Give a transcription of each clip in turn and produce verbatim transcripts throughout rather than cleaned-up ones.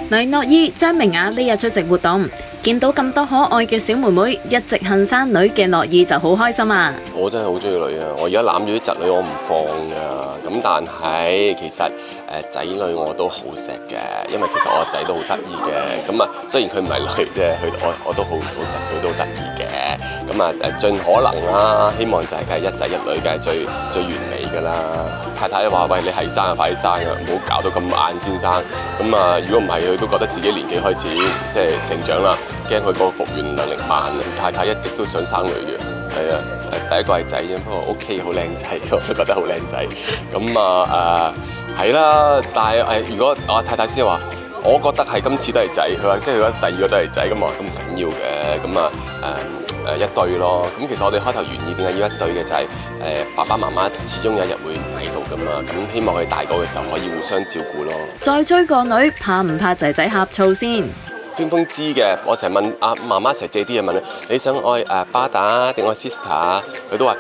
黎諾懿、張明雅呢日出席活動，見到咁多可愛嘅小妹妹，一直恨生女嘅諾懿就好開心啊！ 我真係好中意女啊！我而家攬住啲侄女，我唔放噶。咁但係其實誒仔女我都好錫嘅，因為其實我個仔都好得意嘅。咁啊，雖然佢唔係女啫，佢我我都好好錫佢，都好得意嘅。咁啊誒，盡可能啦，希望就係梗係一仔一女，梗係最最完美㗎啦。太太話：喂，你係生啊，快啲生啊，唔好搞到咁晏先生。咁啊，如果唔係，佢都覺得自己年紀開始即係成長啦，驚佢個復原能力慢。太太一直都想生女嘅，係啊，第一個係仔啫，不過 OK 好靚仔，我都覺得好靚仔。咁啊誒係啦，但係誒如果我太太先話，我覺得係今次都係仔，佢話即係佢覺得第二個都係仔，咁我咁唔緊要嘅，咁啊誒誒一對咯。咁其實我哋開頭原意點解要一對嘅就係、是、誒、呃、爸爸媽媽始終有一日會唔喺度噶嘛，咁希望佢大個嘅時候可以互相照顧咯。 再追個女，怕唔怕仔仔呷醋先？ 端峰知嘅，我成日問阿媽媽，成日借啲嘢問佢，你想愛誒巴打定愛 sister？ 佢都話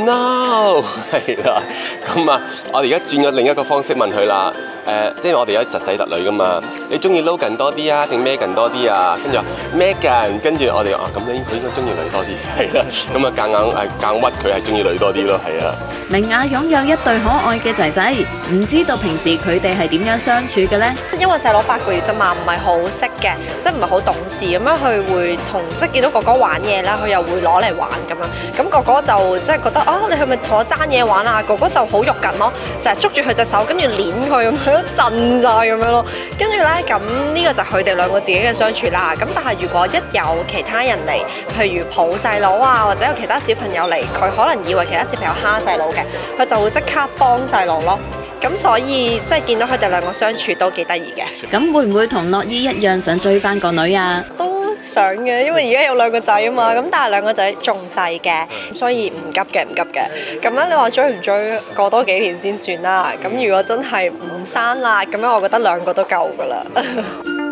no 係啦。咁啊，我哋而家轉咗另一個方式問佢啦。誒、呃，即係我哋有侄仔侄女噶嘛，你中意 Logan 多啲啊，定 Megan 多啲啊？跟住話 Megan，跟住我哋話啊，咁樣佢應該中意女多啲，係啦。咁啊，夾硬誒夾硬屈佢係中意女多啲咯，係啊。 明雅擁有一對可愛嘅仔仔，唔知道平時佢哋係點樣相處嘅呢？ 因為細佬八個月啫嘛，唔係好識嘅，即係唔係好懂事咁樣，佢會同即係見到哥哥玩嘢啦，佢又會攞嚟玩咁樣。咁哥哥就即係覺得啊，你係咪同我爭嘢玩啊？哥哥就好肉緊咯，成日捉住佢隻手，跟住捏佢咁樣，震晒咁樣咯。跟住咧，咁呢個就係佢哋兩個自己嘅相處啦。咁但係如果一有其他人嚟，譬如抱細佬啊，或者有其他小朋友嚟，佢可能以為其他小朋友蝦細佬嘅，佢就會即刻幫細佬咯。咁所以即係見到佢哋兩個相處都幾得意嘅。 咁會唔會同諾懿一樣想追翻個女啊？ 都想嘅，因為而家有兩個仔啊嘛。咁但係兩個仔仲細嘅，所以唔急嘅，唔急嘅。咁樣你話追唔追，過多幾年先算啦。咁如果真係唔生啦，咁樣我覺得兩個都夠噶啦。